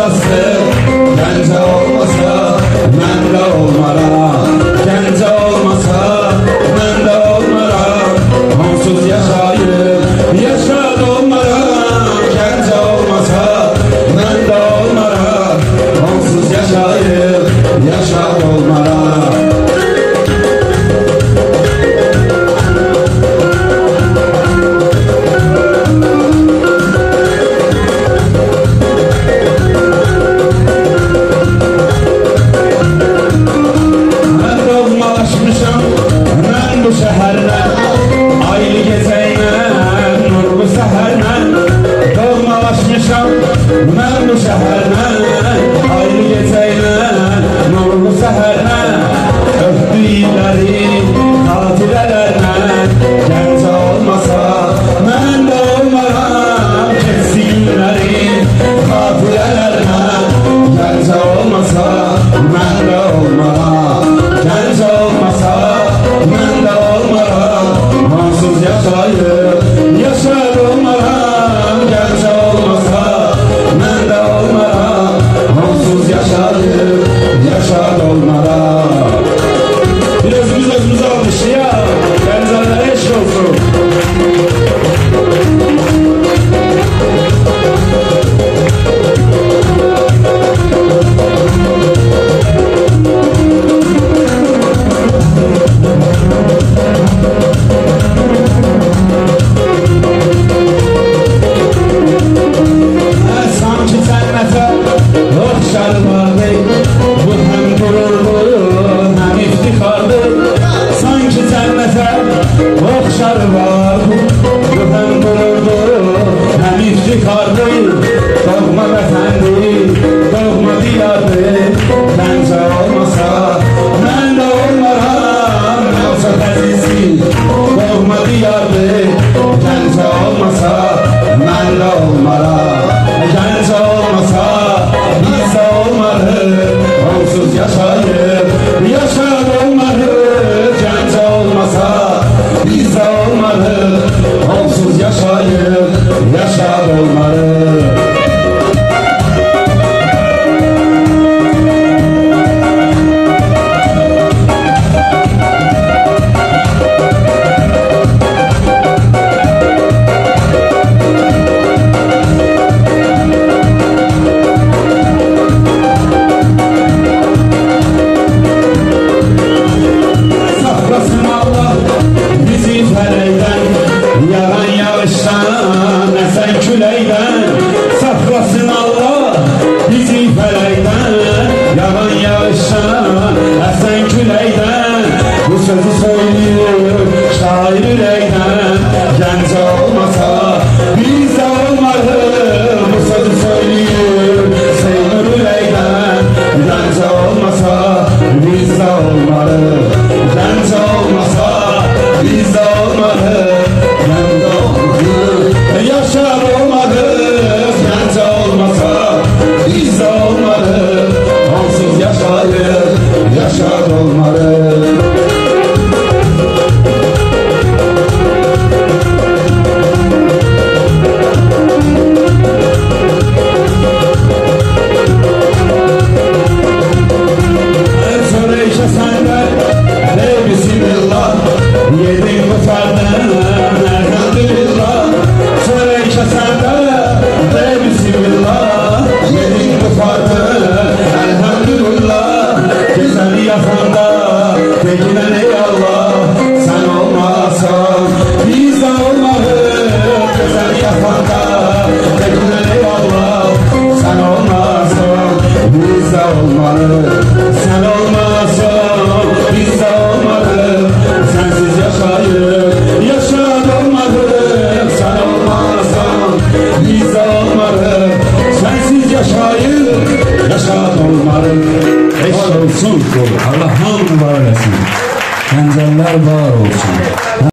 olası, Gəncə olmasa mən də olmaram. Gəncə olmasa mən də olmaram. Onsuz yaşayıb yaşad olmaram. Gəncə olmasa mən də olmaram. Onsuz yaşayıb yaşad olmaram. Mən bu şəhərlə, aylı gecəylə, nurlu səhərlə doğmalaşmışam. Mən bu şəhərlə, aylı gecəylə, nurlu səhərlə öpdü illəri, xatirələrlə. Gəncə olmasa mən də olmaram, keçsi günləri xatirələrlə. Gəncə olmasa mən də olmaram. Gəncə olmasa mən də olmaram. Onsuz yaşayıb yaşad olmaram. Gəncə olmasa mən də olmaram. Onsuz yaşayıb yaşad olmaram. Bir özümüz almışıq, Gəncələrə eşq olsun. Bu həm qürurdur, həm iftihardır. Sanki cənnətə oxşar var. Bu həm qürurdur, həm iftihardır. Doğma vətəndir, doğma diyardır. Gəncə olmasa mən də olmaram. Olsa təzisi, doğma diyardır. Gəncə olmasa mən də olmaram. Gəncə olmasa bizə olmadı, onsuz yaşayıb yaşad olmadı. Gəncə olmasa bizə olmadı, onsuz yaşayıb yaşad olmadı. Yağan yağışdan, əsən küləkdən saxlasın Allah bizi fələkdən. Yağan yağışdan, əsən küləkdən bu sözü söylüyor şair ürəkdən. Gəncə olmasa bizə olmadı, bu sözü söylüyor Seymur ürəkdən. Gəncə olmasa bizə olmadı, Gəncə olmasa bizə olmadı. Yaşar olmadı, Gəncə olmasa bizə olmadı. Onsuz yaşayıb yaşad olmadı. Sonra işə səndə de bismillah, yedin qutardın elhamdülillah. Sonra işə səndə de bismillah, yedin qutardın elhamdülillah. Gözəli yaxanda tekinən ey Allah, sən olmasan bizə olmadı. Gözəli yaxanda tekinən ey Allah, sən olmasan bizə olmadı. Sən olmasan bizə olmadı. Sensiz yaşayıb yaşad olmadı. Sen olmasan bizə olmadı. Sensiz yaşayıb yaşad olmadı. Eşk olsun, Allah hamd var eləsin. Gəncələr var olsun.